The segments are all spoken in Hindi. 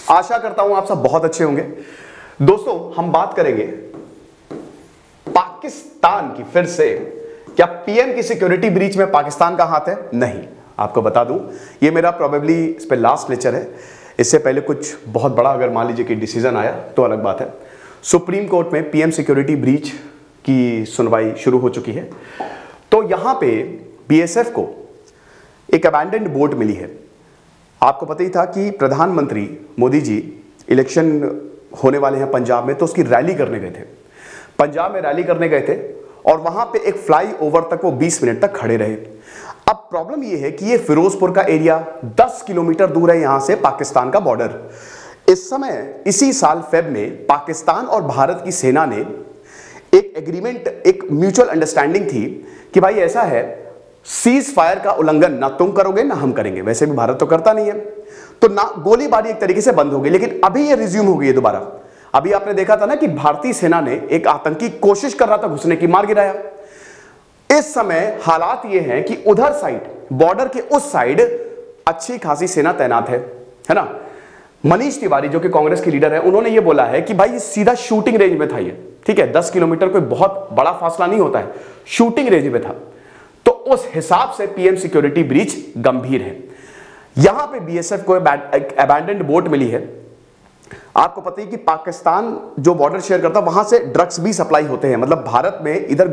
आशा करता हूं आप सब बहुत अच्छे होंगे। दोस्तों, हम बात करेंगे पाकिस्तान की फिर से। क्या पीएम की सिक्योरिटी ब्रीच में पाकिस्तान का हाथ है? नहीं। आपको बता दूं, ये मेरा प्रोबेबली इस पे लास्ट लेक्चर है। इससे पहले कुछ बहुत बड़ा अगर मान लीजिए कि डिसीजन आया तो अलग बात है। सुप्रीम कोर्ट में पीएम सिक्योरिटी ब्रीच की सुनवाई शुरू हो चुकी है। तो यहां पे बीएसएफ को एक अबैंडन्ड बोट मिली है। आपको पता ही था कि प्रधानमंत्री मोदी जी इलेक्शन होने वाले हैं पंजाब में, तो उसकी रैली करने गए थे। पंजाब में रैली करने गए थे और वहां पे एक फ्लाईओवर तक वो 20 मिनट तक खड़े रहे। अब प्रॉब्लम ये है कि ये फिरोजपुर का एरिया 10 किलोमीटर दूर है यहां से पाकिस्तान का बॉर्डर। इस समय इसी साल फेब में पाकिस्तान और भारत की सेना ने एक एग्रीमेंट, एक म्यूचुअल अंडरस्टैंडिंग थी कि भाई ऐसा है, सीज फायर का उल्लंघन ना तुम करोगे ना हम करेंगे। वैसे भी भारत तो करता नहीं है, तो ना गोलीबारी एक तरीके से बंद हो गई। लेकिन अभी ये रिज्यूम हो गई है दोबारा। अभी आपने देखा था ना कि भारतीय सेना ने एक आतंकी कोशिश कर रहा था घुसने की, मार गिराया। इस समय हालात ये हैं कि उधर साइड, बॉर्डर के उस साइड अच्छी खासी सेना तैनात है ना। मनीष तिवारी जो कि कांग्रेस के लीडर है, उन्होंने ये बोला है कि भाई ये सीधा शूटिंग रेंज में था। ये ठीक है, 10 किलोमीटर कोई बहुत बड़ा फासला नहीं होता है, शूटिंग रेंज में था। तो उस हिसाब से पीएम सिक्योरिटी ब्रीच गंभीर है। यहां पे बीएसएफ को अबैंडन्ड बोट मिली है। आपको पता है कि पाकिस्तान जो बॉर्डर शेयर करता है वहां से ड्रग्स भी सप्लाई होते हैं। मतलब भारत में इधर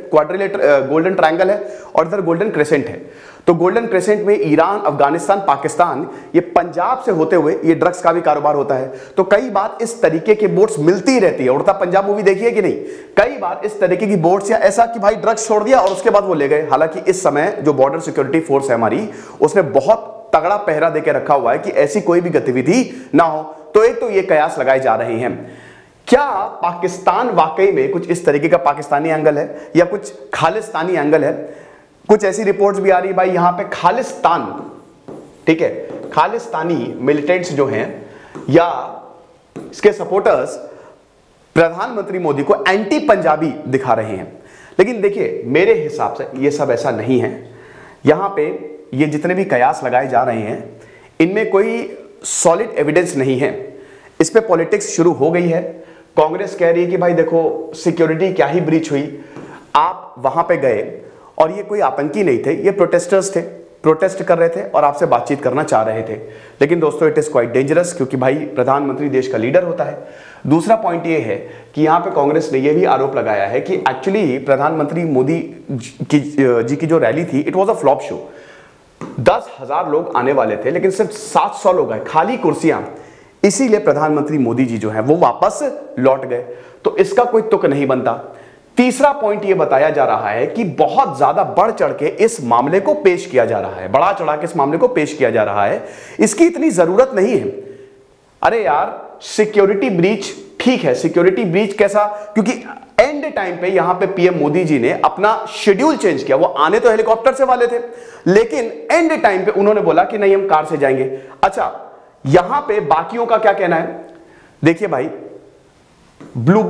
गोल्डन ट्रायंगल है और इधर गोल्डन क्रेसेंट है। तो गोल्डन क्रेसेंट में ईरान, अफगानिस्तान, पाकिस्तान, ये पंजाब से होते हुए ये ड्रग्स का भी कारोबार होता है। तो कई बार इस तरीके की बोट्स मिलती रहती है। उड़ता पंजाब मूवी देखी है कि नहीं? कई बार इस तरीके की बोट्स, या ऐसा कि भाई ड्रग्स छोड़ दिया और उसके बाद वो ले गए। हालांकि इस समय जो बॉर्डर सिक्योरिटी फोर्स है हमारी, उसने बहुत तगड़ा पहरा देके रखा हुआ है कि ऐसी कोई भी गतिविधि ना हो। तो एक तो ये कयास लगाए जा रहे हैं, क्या पाकिस्तान वाकई में कुछ इस तरीके का पाकिस्तानी एंगल है या कुछ खालिस्तानी एंगल है? कुछ ऐसी रिपोर्ट्स भी आ रही है भाई यहां पे खालिस्तान, ठीक है, खालिस्तानी मिलिटेंट्स जो हैं या इसके सपोर्टर्स प्रधानमंत्री मोदी को एंटी पंजाबी दिखा रहे हैं। लेकिन देखिए, मेरे हिसाब से ये सब ऐसा नहीं है। यहां पे ये जितने भी कयास लगाए जा रहे हैं, इनमें कोई सॉलिड एविडेंस नहीं है। इस पे पॉलिटिक्स शुरू हो गई है। कांग्रेस कह रही है कि भाई देखो, सिक्योरिटी क्या ही ब्रीच हुई, आप वहां पे गए और ये कोई आतंकी नहीं थे, ये प्रोटेस्टर्स थे, प्रोटेस्ट कर रहे थे और आपसे बातचीत करना चाह रहे थे। लेकिन दोस्तों, इट इज क्वाइट डेंजरस, क्योंकि भाई प्रधानमंत्री देश का लीडर होता है। दूसरा पॉइंट ये है कि यहां पे कांग्रेस ने यह भी आरोप लगाया है कि एक्चुअली प्रधानमंत्री मोदी जी की जो रैली थी, it was a flop show. 10,000 लोग आने वाले थे लेकिन सिर्फ 700 लोग आए, खाली कुर्सियां। इसीलिए प्रधानमंत्री मोदी जी जो है वो वापस लौट गए। तो इसका कोई तुक नहीं बनता। तीसरा पॉइंट ये बताया जा रहा है कि बहुत ज्यादा बढ़ चढ़ के इस मामले को पेश किया जा रहा है, बढ़ा चढ़ा के इस मामले को पेश किया जा रहा है। इसकी इतनी जरूरत नहीं है। अरे यार, सिक्योरिटी ब्रीच ठीक है, सिक्योरिटी ब्रीच कैसा? क्योंकि एंड टाइम पे यहां पे पीएम मोदी जी ने अपना शेड्यूल चेंज किया। वो आने तो हेलीकॉप्टर से वाले थे, लेकिन एंड टाइम पे उन्होंने बोला कि नहीं, हम कार से जाएंगे। अच्छा, यहां पे बाकियों का क्या कहना है? देखिए भाई, ब्लू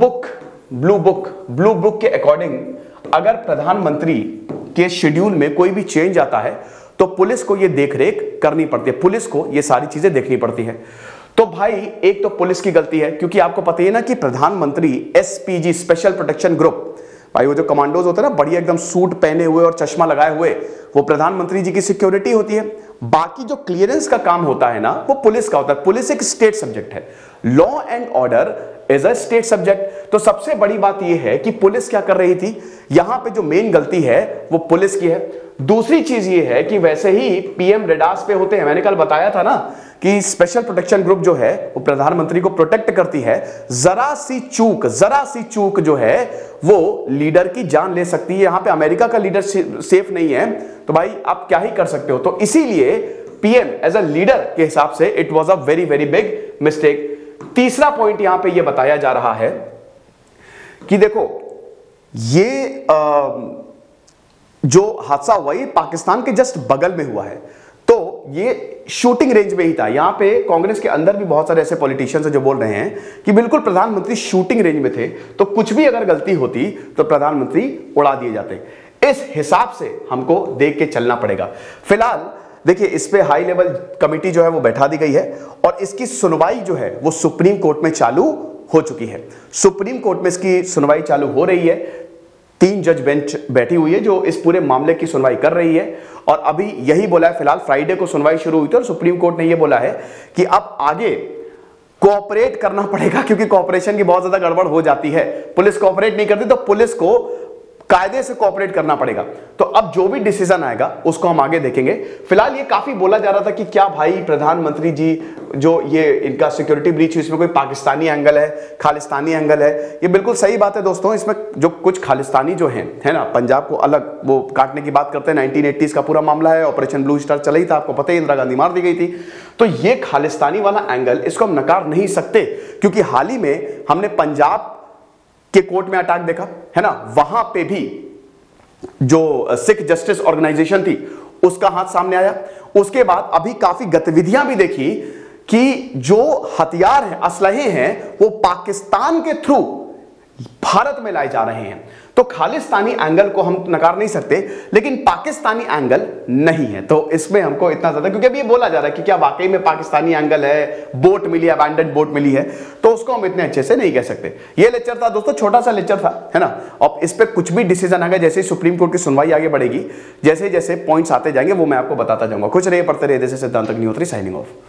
बुक के अकॉर्डिंग अगर प्रधानमंत्री के शेड्यूल में कोई भी चेंज आता है तो पुलिस को यह देखरेख करनी पड़ती है, पुलिस को यह सारी चीजें देखनी पड़ती है। तो भाई, एक तो पुलिस की गलती है, क्योंकि आपको पता है ना कि प्रधानमंत्री एसपीजी, स्पेशल प्रोटेक्शन ग्रुप, भाई वो जो कमांडोज होते हैं ना, बढ़िया एकदम सूट पहने हुए और चश्मा लगाए हुए, वो प्रधानमंत्री जी की सिक्योरिटी होती है। बाकी जो क्लियरेंस का काम होता है ना, वो पुलिस का होता है। पुलिस एक स्टेट सब्जेक्ट है, law and order is a state subject. तो सबसे बड़ी बात यह है कि पुलिस क्या कर रही थी, यहां पे जो मेन गलती है वो पुलिस की है। दूसरी चीज ये है कि वैसे ही पीएम रेडार्स पे होते हैं। मैंने कल बताया था ना कि स्पेशल प्रोटेक्शन ग्रुप जो है वो प्रधानमंत्री को प्रोटेक्ट करती है। जरा सी चूक जो है वो लीडर की जान ले सकती है। यहां पे अमेरिका का लीडर सेफ नहीं है, तो भाई आप क्या ही कर सकते हो। तो इसीलिए पीएम एज अ लीडर के हिसाब से it was a very very big mistake. तीसरा पॉइंट यहां पे ये बताया जा रहा है कि देखो, ये जो हादसा हुआ ये पाकिस्तान के जस्ट बगल में हुआ है, तो ये शूटिंग रेंज में ही था। यहां पे कांग्रेस के अंदर भी बहुत सारे ऐसे पॉलिटिशियंस हैं जो बोल रहे हैं कि बिल्कुल प्रधानमंत्री शूटिंग रेंज में थे, तो कुछ भी अगर गलती होती तो प्रधानमंत्री उड़ा दिए जाते। इस हिसाब से हमको देख के चलना पड़ेगा। फिलहाल देखिए इस पे हाई लेवल कमेटी जो है वो बैठा दी गई है और इसकी सुनवाई जो है वो सुप्रीम कोर्ट में चालू हो चुकी है। सुप्रीम कोर्ट में इसकी सुनवाई चालू हो रही है। 3 जज बेंच बैठी हुई है जो इस पूरे मामले की सुनवाई कर रही है और अभी यही बोला है, फिलहाल फ्राइडे को सुनवाई शुरू हुई थी और सुप्रीम कोर्ट ने यह बोला है कि अब आगे कोऑपरेट करना पड़ेगा, क्योंकि कोऑपरेशन की बहुत ज्यादा गड़बड़ हो जाती है। पुलिस कोऑपरेट नहीं करती तो पुलिस को कायदे से कोऑपरेट करना पड़ेगा। तो अब जो भी डिसीजन आएगा उसको हम आगे देखेंगे। फिलहाल ये काफी बोला जा रहा था कि क्या भाई प्रधानमंत्री जी जो ये इनका सिक्योरिटी ब्रीच है इसमें कोई पाकिस्तानी एंगल है, खालिस्तानी एंगल है। ये बिल्कुल सही बात है दोस्तों। इसमें जो कुछ खालिस्तानी जो है ना, पंजाब को अलग वो काटने की बात करते हैं। 1980s का पूरा मामला है, ऑपरेशन ब्लू स्टार चला ही था, आपको पता ही, इंदिरा गांधी मार दी गई थी। तो ये खालिस्तानी वाला एंगल, इसको हम नकार नहीं सकते, क्योंकि हाल ही में हमने पंजाब के कोर्ट में अटैक देखा है ना, वहां पे भी जो सिख जस्टिस ऑर्गेनाइजेशन थी उसका हाथ सामने आया। उसके बाद अभी काफी गतिविधियां भी देखी कि जो हथियार हैं, असलहे हैं, वो पाकिस्तान के थ्रू भारत में लाए जा रहे हैं। तो खालिस्तानी एंगल को हम नकार नहीं सकते, लेकिन पाकिस्तानी एंगल नहीं है। तो इसमें हमको इतना ज्यादा, क्योंकि अभी ये बोला जा रहा है कि क्या वाकई में पाकिस्तानी एंगल है, बोट मिली, अबैंडन्ड बोट मिली है, तो उसको हम इतने अच्छे से नहीं कह सकते। ये लेक्चर था दोस्तों, छोटा सा लेक्चर था, है ना। अब इस पे कुछ भी डिसीजन आएगा, जैसे ही सुप्रीम कोर्ट की सुनवाई आगे बढ़ेगी, जैसे जैसे पॉइंट्स आते जाएंगे वो मैं आपको बताता जाऊंगा। कुछ रहिए, पढ़ते रहिए। दिस इज सिद्धांत अग्निहोत्री साइनिंग ऑफ।